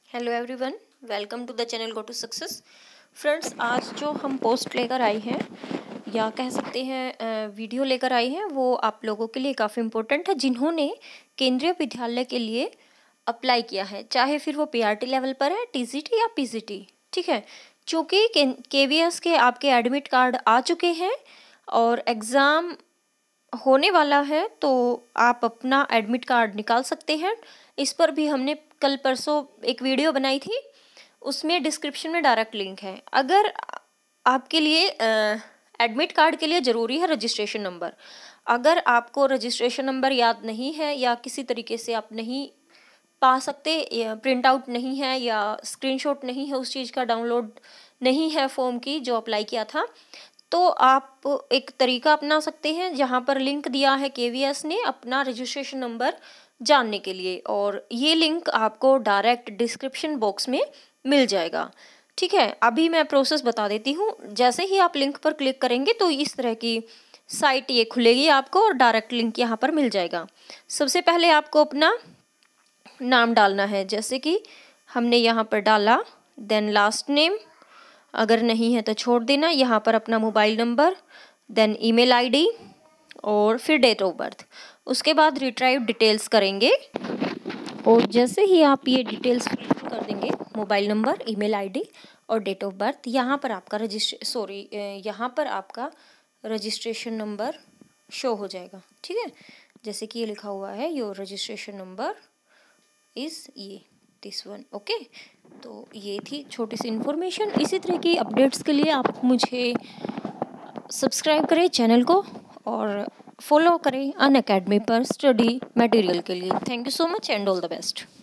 Hello everyone, welcome to the channel go to success. Friends, आज जो हम post लेकर आए हैं या कह सकते हैं वीडियो लेकर आए हैं वो आप लोगों के लिए काफ़ी इम्पोर्टेंट है जिन्होंने केंद्रीय विद्यालय के लिए अप्लाई किया है, चाहे फिर वो पीआरटी लेवल पर है, टीजीटी या पीजीटी। ठीक है, चूँकि केवीएस के आपके एडमिट कार्ड आ चुके हैं और एग्ज़ाम होने वाला है तो आप अपना एडमिट कार्ड निकाल सकते हैं। इस पर भी हमने कल परसों एक वीडियो बनाई थी, उसमें डिस्क्रिप्शन में डायरेक्ट लिंक है। अगर आपके लिए एडमिट कार्ड के लिए ज़रूरी है रजिस्ट्रेशन नंबर, अगर आपको रजिस्ट्रेशन नंबर याद नहीं है या किसी तरीके से आप नहीं पा सकते, प्रिंट आउट नहीं है या स्क्रीनशॉट नहीं है, उस चीज़ का डाउनलोड नहीं है फॉर्म की जो अप्लाई किया था, तो आप एक तरीका अपना सकते हैं जहां पर लिंक दिया है केवीएस ने अपना रजिस्ट्रेशन नंबर जानने के लिए, और ये लिंक आपको डायरेक्ट डिस्क्रिप्शन बॉक्स में मिल जाएगा। ठीक है, अभी मैं प्रोसेस बता देती हूँ। जैसे ही आप लिंक पर क्लिक करेंगे तो इस तरह की साइट ये खुलेगी आपको और डायरेक्ट लिंक यहाँ पर मिल जाएगा। सबसे पहले आपको अपना नाम डालना है, जैसे कि हमने यहाँ पर डाला, देन लास्ट नेम, अगर नहीं है तो छोड़ देना। यहाँ पर अपना mobile number, then email ID और फिर डेट ऑफ बर्थ। उसके बाद रिट्राइव डिटेल्स करेंगे और जैसे ही आप ये डिटेल्स कर देंगे, मोबाइल नंबर, ईमेल आईडी और डेट ऑफ बर्थ, यहाँ पर आपका यहाँ पर आपका रजिस्ट्रेशन नंबर शो हो जाएगा। ठीक है, जैसे कि ये लिखा हुआ है, योर रजिस्ट्रेशन नंबर इज़ ये दिस वन। ओके, तो ये थी छोटी सी इन्फॉर्मेशन। इसी तरह की अपडेट्स के लिए आप मुझे सब्सक्राइब करें चैनल को और फॉलो करें अनअकैडमी पर स्टडी मटेरियल के लिए। Thank you so much and all the best.